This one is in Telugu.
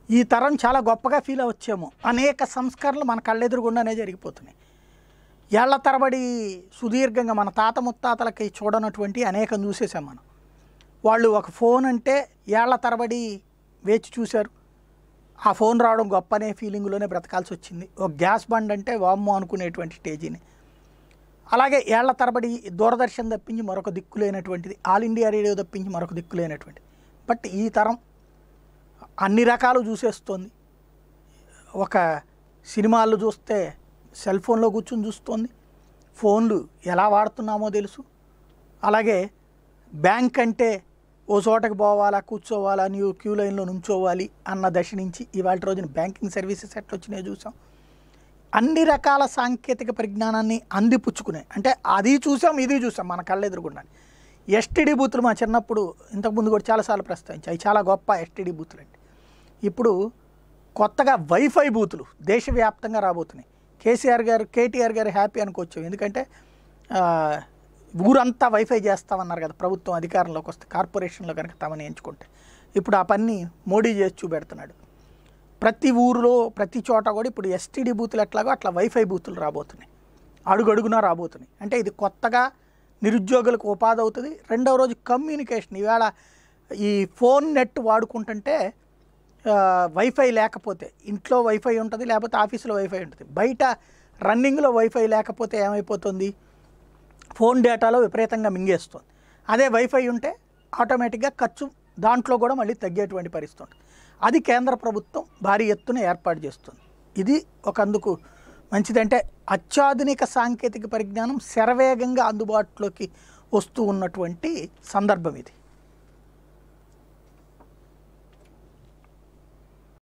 ఈ తరం చాలా గొప్పగా ఫీల్ అవ్వచ్చేమో. అనేక సంస్కరణలు మన కళ్ళెదురుగుండానే జరిగిపోతున్నాయి. ఏళ్ల తరబడి సుదీర్ఘంగా మన తాత ముత్తాతలకి చూడనటువంటి అనేకం చూసేసాం మనం. వాళ్ళు ఒక ఫోన్ అంటే ఏళ్ల తరబడి వేచి చూశారు. ఆ ఫోన్ రావడం గొప్ప అనే ఫీలింగ్లోనే బ్రతకాల్సి వచ్చింది. ఒక గ్యాస్ బండ్ అంటే వామ్మో అనుకునేటువంటి స్టేజీని. అలాగే ఏళ్ల తరబడి దూరదర్శన్ తప్పించి మరొక దిక్కు లేనటువంటిది, ఆల్ ఇండియా రేడియో తప్పించి మరొక దిక్కు లేనటువంటిది. బట్ ఈ తరం అన్ని రకాలు చూసేస్తోంది. ఒక సినిమాలు చూస్తే సెల్ ఫోన్లో కూర్చొని చూస్తోంది. ఫోన్లు ఎలా వాడుతున్నామో తెలుసు. అలాగే బ్యాంక్ అంటే ఓ చోటకి పోవాలా, కూర్చోవాలా, నీవు క్యూ లైన్లో నుంచోవాలి అన్న దశ నుంచి ఇవాళ రోజున బ్యాంకింగ్ సర్వీసెస్ ఎట్లా వచ్చినాయో చూసాం. అన్ని రకాల సాంకేతిక పరిజ్ఞానాన్ని అందిపుచ్చుకునే, అంటే అది చూసాం ఇది చూసాం మన కళ్ళెదురుగుండా. ఎస్టీడీ బూతులు మా చిన్నప్పుడు ఇంతకుముందు కూడా చాలాసార్లు ప్రస్తావించాయి. అవి చాలా గొప్ప ఎస్టీడీ బూతులు అండి. ఇప్పుడు కొత్తగా వైఫై బూతులు దేశవ్యాప్తంగా రాబోతున్నాయి. కేటీఆర్ గారు హ్యాపీ అనుకోవచ్చు. ఎందుకంటే ఊరంతా వైఫై చేస్తామన్నారు కదా ప్రభుత్వం అధికారంలోకి వస్తే, కార్పొరేషన్లో కనుక తమని ఎంచుకుంటే. ఇప్పుడు ఆ పని మోడీ చేసి చూపెడుతున్నాడు. ప్రతి ఊరిలో ప్రతి చోట కూడా ఇప్పుడు ఎస్టీడీ బూతులు ఎట్లాగో అట్లా వైఫై బూతులు రాబోతున్నాయి, అడుగడుగునా రాబోతున్నాయి. అంటే ఇది కొత్తగా నిరుద్యోగులకు ఉపాధి అవుతుంది. రెండవ రోజు కమ్యూనికేషన్. ఈవేళ ఈ ఫోన్ నెట్ వాడుకుంటుంటే వైఫై లేకపోతే ఇంట్లో వైఫై ఉంటుంది, లేకపోతే ఆఫీసులో వైఫై ఉంటుంది. బయట రన్నింగ్లో వైఫై లేకపోతే ఏమైపోతుంది, ఫోన్ డేటాలో విపరీతంగా మింగేస్తుంది. అదే వైఫై ఉంటే ఆటోమేటిక్గా ఖర్చు దాంట్లో కూడా మళ్ళీ తగ్గేటువంటి పరిస్థితి ఉంటుంది. అది కేంద్ర ప్రభుత్వం భారీ ఎత్తున ఏర్పాటు చేస్తుంది. ఇది ఒకందుకు మంచిదంటే అత్యాధునిక సాంకేతిక పరిజ్ఞానం శరవేగంగా అందుబాటులోకి వస్తూ ఉన్నటువంటి సందర్భం ఇది.